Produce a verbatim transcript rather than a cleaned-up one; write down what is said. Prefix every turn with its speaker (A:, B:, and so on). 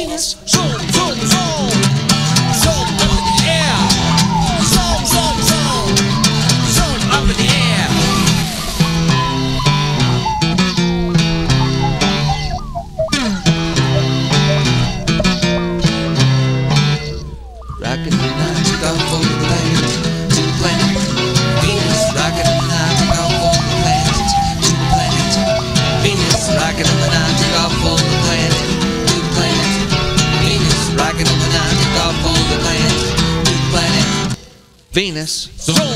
A: Venus, zoom, zoom, zoom, zoom up in the air, zoom, zoom, zoom, zoom up in the air. Rockin' the night, took off for the planet, to the planet. Venus, rockin' in the night, took off for the planet, to the planet. Venus, rockin' in the night, took off for the planet, to the planet. Venus, rockin' in the night, took off for the planet, to the planet. Venus, zoom.